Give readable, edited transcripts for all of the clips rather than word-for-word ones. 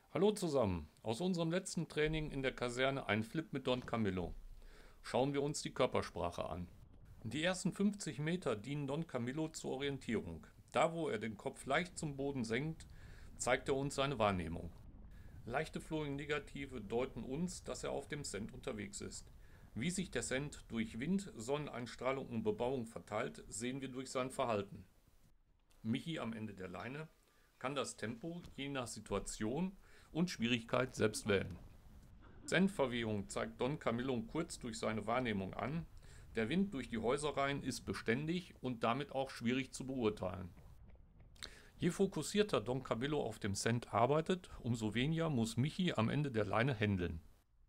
Hallo zusammen, aus unserem letzten Training in der Kaserne ein Flip mit Don Camillo. Schauen wir uns die Körpersprache an. Die ersten 50 Meter dienen Don Camillo zur Orientierung. Da wo er den Kopf leicht zum Boden senkt, zeigt er uns seine Wahrnehmung. Leichte Flowing-Negative deuten uns, dass er auf dem Send unterwegs ist. Wie sich der Send durch Wind, Sonneneinstrahlung und Bebauung verteilt, sehen wir durch sein Verhalten. Michi am Ende der Leine kann das Tempo je nach Situation und Schwierigkeit selbst wählen. Sendverwehung zeigt Don Camillo kurz durch seine Wahrnehmung an. Der Wind durch die Häuserreihen ist beständig und damit auch schwierig zu beurteilen. Je fokussierter Don Camillo auf dem Send arbeitet, umso weniger muss Michi am Ende der Leine händeln.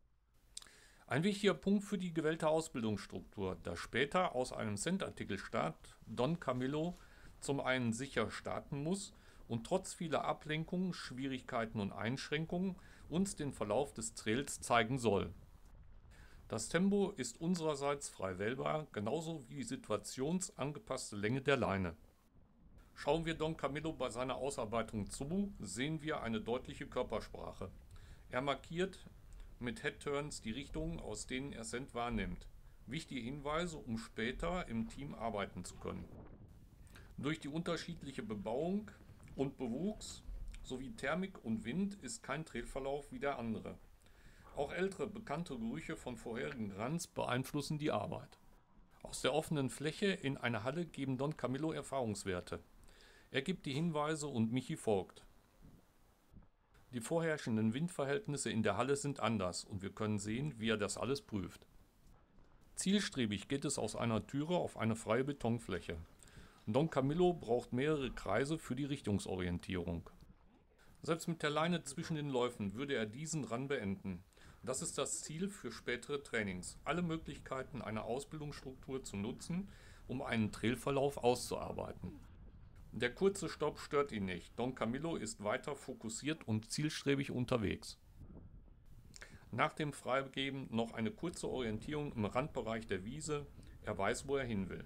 Ein wichtiger Punkt für die gewählte Ausbildungsstruktur, da später aus einem Send-Artikelstart Don Camillo zum einen sicher starten muss und trotz vieler Ablenkungen, Schwierigkeiten und Einschränkungen uns den Verlauf des Trails zeigen soll. Das Tempo ist unsererseits frei wählbar, genauso wie die situationsangepasste Länge der Leine. Schauen wir Don Camillo bei seiner Ausarbeitung zu, sehen wir eine deutliche Körpersprache. Er markiert mit Head-Turns die Richtungen, aus denen er Send wahrnimmt. Wichtige Hinweise, um später im Team arbeiten zu können. Durch die unterschiedliche Bebauung und Bewuchs sowie Thermik und Wind ist kein Trailverlauf wie der andere. Auch ältere bekannte Gerüche von vorherigen Runs beeinflussen die Arbeit. Aus der offenen Fläche in eine Halle geben Don Camillo Erfahrungswerte. Er gibt die Hinweise und Michi folgt. Die vorherrschenden Windverhältnisse in der Halle sind anders und wir können sehen, wie er das alles prüft. Zielstrebig geht es aus einer Türe auf eine freie Betonfläche. Don Camillo braucht mehrere Kreise für die Richtungsorientierung. Selbst mit der Leine zwischen den Läufen würde er diesen Run beenden. Das ist das Ziel für spätere Trainings, alle Möglichkeiten einer Ausbildungsstruktur zu nutzen, um einen Trailverlauf auszuarbeiten. Der kurze Stopp stört ihn nicht, Don Camillo ist weiter fokussiert und zielstrebig unterwegs. Nach dem Freigeben noch eine kurze Orientierung im Randbereich der Wiese, er weiß, wo er hin will.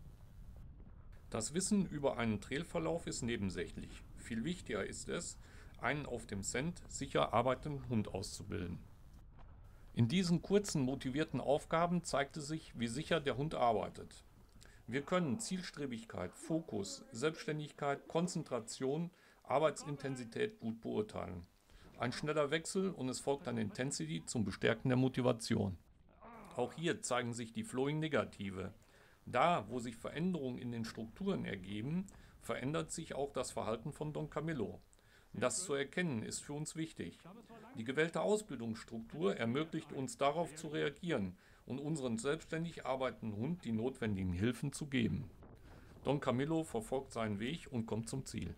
Das Wissen über einen Trailverlauf ist nebensächlich. Viel wichtiger ist es, einen auf dem Send sicher arbeitenden Hund auszubilden. In diesen kurzen motivierten Aufgaben zeigte sich, wie sicher der Hund arbeitet. Wir können Zielstrebigkeit, Fokus, Selbstständigkeit, Konzentration, Arbeitsintensität gut beurteilen. Ein schneller Wechsel und es folgt ein Intensity zum Bestärken der Motivation. Auch hier zeigen sich die Flowing-Negative. Da, wo sich Veränderungen in den Strukturen ergeben, verändert sich auch das Verhalten von Don Camillo. Das zu erkennen ist für uns wichtig. Die gewählte Ausbildungsstruktur ermöglicht uns darauf zu reagieren und unseren selbstständig arbeitenden Hund die notwendigen Hilfen zu geben. Don Camillo verfolgt seinen Weg und kommt zum Ziel.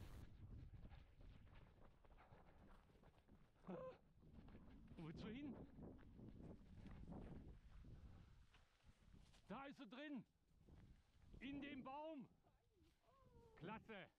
Wozu hin? Da ist sie drin! In dem Baum! Klasse!